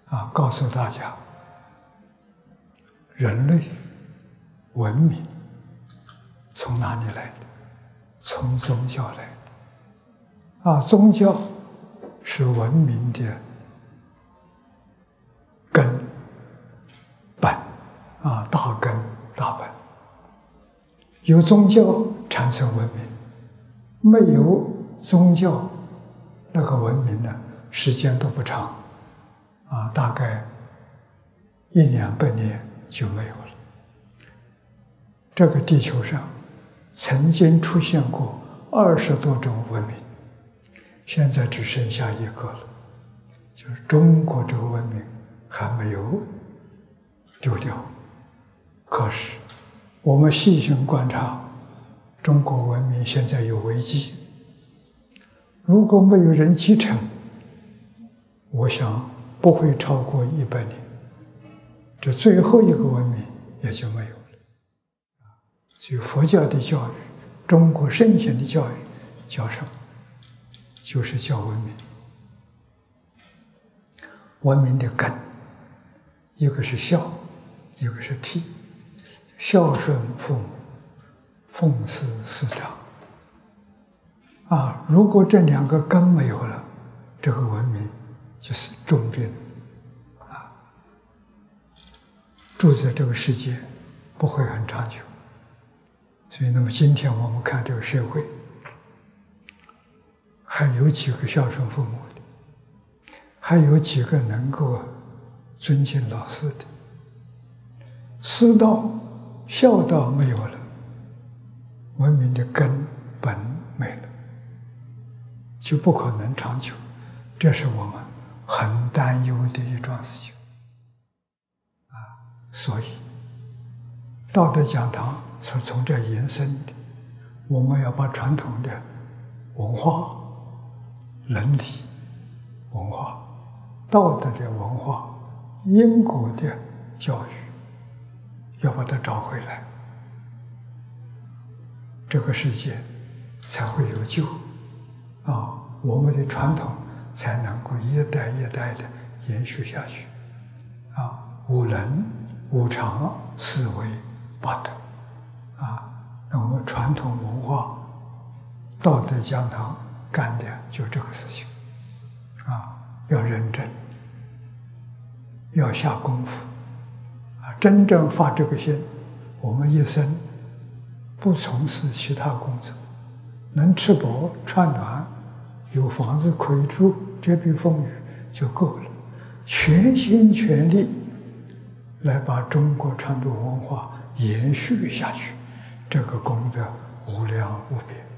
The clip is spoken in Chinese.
告诉大家，人类文明从哪里来的？从宗教来的。宗教是文明的根本，大根大本。有宗教产生文明，没有宗教，那个文明呢，时间都不长，大概100-200年就没有了。这个地球上曾经出现过20多种文明，现在只剩下一个了，就是中国这个文明还没有丢掉。可是我们细心观察，中国文明现在有危机，如果没有人继承，我想不会超过100年，这最后一个文明也就没有了。所以佛教的教育，中国圣贤的教育叫什么？就是叫文明。文明的根，一个是孝，一个是悌。孝顺父母，奉事师长。如果这2个根没有了，这个文明就是重病。住在这个世界不会很长久。所以，那么今天我们看这个社会，还有几个孝顺父母的？还有几个能够尊敬老师的？师道、孝道没有了，文明的根本没了，就不可能长久。这是我们很担忧的一桩事情。所以道德讲堂是从这延伸的，我们要把传统的文化、伦理文化、道德的文化、因果的教育，要把它找回来，这个世界才会有救我们的传统才能够一代一代的延续下去五伦、五常、四维、八德那我们传统文化、道德讲堂干的就这个事情要认真，要下功夫真正发这个心，我们一生不从事其他工作，能吃饱穿暖，有房子可以住，遮蔽风雨就够了。全心全力来把中国传统文化延续下去，这个功德无量无边。